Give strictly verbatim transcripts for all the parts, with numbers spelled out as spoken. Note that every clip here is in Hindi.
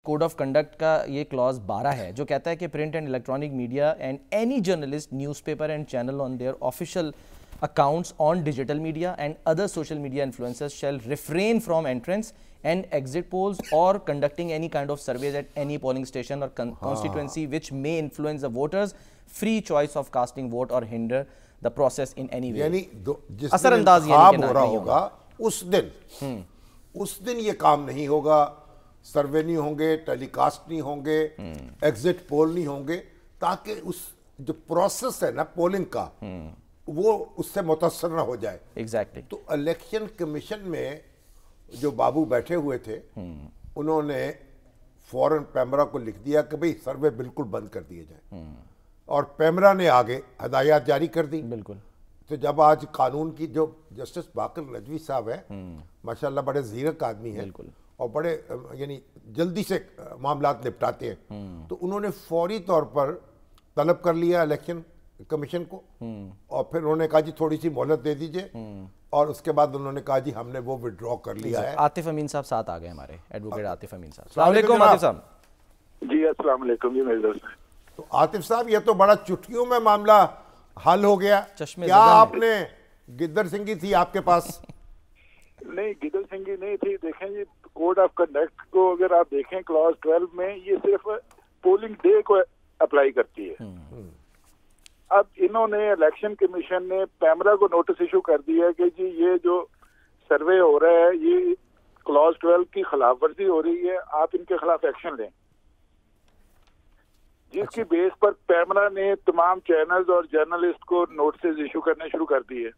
कोड ऑफ कंडक्ट का ये क्लॉज बारह है जो कहता है कि print and electronic media and any journalist newspaper and channel on their official accounts on digital media and other social media influencers shall refrain from entrance and exit polls or conducting any kind of surveys at any polling station or con constituency which may influence the voters free choice of casting vote or hinder the process in any way. यानी जिस असरअंदाज दिन इंतखाब हो रहा होगा उस दिन उस दिन ये काम नहीं होगा, सर्वे नहीं होंगे, टेलीकास्ट नहीं होंगे, एग्जिट पोल नहीं होंगे, ताकि उस जो प्रोसेस है ना पोलिंग का वो उससे मुतासर ना हो जाए। Exactly exactly. तो इलेक्शन कमीशन में जो बाबू बैठे हुए थे उन्होंने फौरन पैमरा को लिख दिया कि भाई सर्वे बिल्कुल बंद कर दिए जाए और पैमरा ने आगे हदायत जारी कर दी। बिल्कुल। तो जब आज कानून की जो जस्टिस बाकर नजवी साहब है माशाल्लाह बड़े जीरक आदमी है और बड़े यानी जल्दी से मामलात निपटाते हैं, तो उन्होंने फौरी तौर पर तलब कर लिया इलेक्शन कमीशन को और फिर उन्होंने कहा जी थोड़ी सी मोहलत दे दीजिए और उसके बाद उन्होंने कहा जी हमने वो विड्रॉ कर लिया है। आतिफ अमीन साहब साथ आ गए हमारे, एडवोकेट आतिफ अमीन साहब। अस्सलाम वालेकुम आतिफ साहब। जी अस्सलाम वालेकुम जी मेरे दोस्त। तो आतिफ साहब ये तो बड़ा चुटकियों में मामला हल हो गया। क्या आपने गिद्दर सिंगी थी आपके पास? नहीं गिद्दर सिंगी नहीं थी। देखें ये कोड ऑफ कंडक्ट को अगर आप देखें क्लॉज ट्वेल्व में ये सिर्फ पोलिंग डे को अप्लाई करती है। अब इन्होंने इलेक्शन कमीशन ने पैमरा को नोटिस इशू कर दिया कि जी ये जो सर्वे हो रहा है ये क्लॉज ट्वेल्व की खिलाफ वर्जी हो रही है, आप इनके खिलाफ एक्शन लें। जिसकी अच्छा। बेस पर पैमरा ने तमाम चैनल्स और जर्नलिस्ट को नोटिस इशू करने शुरू कर दिए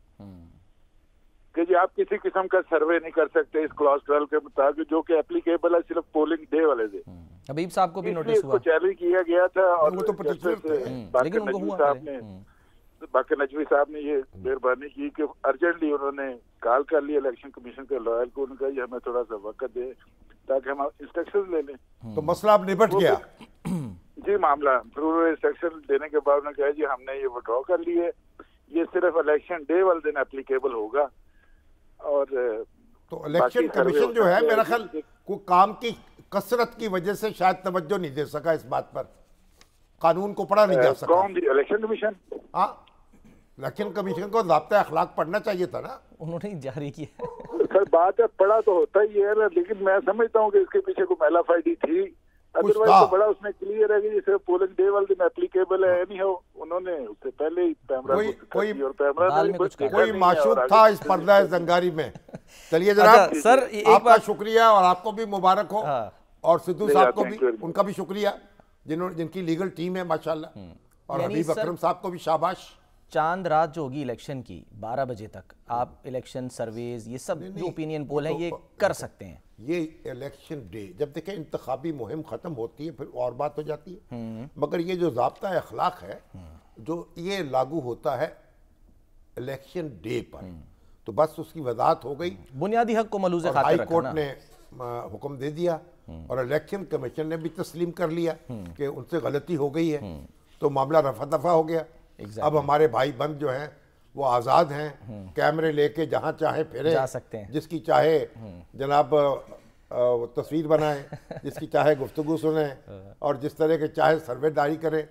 कि जी आप किसी किस्म का सर्वे नहीं कर सकते इस क्लॉज ट्वेल्व के मुताबिक, जो कि एप्लीकेबल है सिर्फ पोलिंग डे वाले से। हबीब साहब को भी नोटिस हुआ, चैलेंज किया गया था और वो तो बाकर नजवी साहब ने बाकर नजवी साहब ने ये मेहरबानी की कि अर्जेंटली उन्होंने कॉल कर लिया इलेक्शन कमीशन के लॉयर को, उन्होंने कहा हमें थोड़ा सा वक्त दे ताकि हम इंस्ट्रक्शन ले लें। तो मसला अब निपट गया जी मामला। फिर उन्होंने इंस्ट्रक्शन देने के बाद उन्होंने कहा जी हमने ये विड्रॉ कर लिए, ये सिर्फ इलेक्शन डे वाले दिन एप्लीकेबल होगा। और तो इलेक्शन कमीशन जो है मेरा ख्याल को काम की कसरत की वजह से शायद तवज्जो नहीं दे सका इस बात पर, कानून को पढ़ा नहीं जा सका। कौन इलेक्शन कमीशन? हाँ इलेक्शन कमीशन को ज़ाब्ता अखलाक पढ़ना चाहिए था ना, उन्होंने जारी किया। सर बात है पढ़ा तो होता ही है, लेकिन मैं समझता हूँ कि इसके पीछे कोई मेलाफाइडी थी, अदरवाइज तो बड़ा उसमें क्लियर है कि जैसे पोलिंग डे वाले दिन एप्लीकेबल है नहीं हो। उन्होंने उससे पहले ही पैमरा कोई कोई और पैमरा ने कुछ कोई माशूक था इस पर्दा जंगारी में। चलिए जनाब सर आपका शुक्रिया और आपको भी मुबारक हो और सिद्धू साहब को भी, उनका भी शुक्रिया जिन्होंने जिनकी लीगल टीम है माशाल्लाह, और हबीब अकरम साहब को भी शाबाश। चांद रात जो होगी इलेक्शन की बारह बजे तक आप इलेक्शन सर्वेज ये सब जो ओपिनियन पोल है ये कर सकते हैं। ये इलेक्शन डे जब देखें इंतखाबी मुहिम खत्म होती है फिर और बात हो जाती है, मगर ये जो ज़ाब्ता अखलाक है जो ये लागू होता है इलेक्शन डे पर, तो बस उसकी वजाहत हो गई। बुनियादी हक को मलूज़े खातिर हाई रखा कोर्ट ना। ने हुक्म दे दिया और इलेक्शन कमीशन ने भी तस्लीम कर लिया कि उनसे गलती हो गई है, तो मामला रफा दफा हो गया। अब हमारे भाई बंद जो हैं वो आज़ाद हैं, कैमरे लेके जहाँ चाहे फिरे जा सकते हैं, जिसकी चाहे जनाब तस्वीर बनाएं, जिसकी चाहे गुफ्तगू सुने और जिस तरह के चाहे सर्वे जारी करें।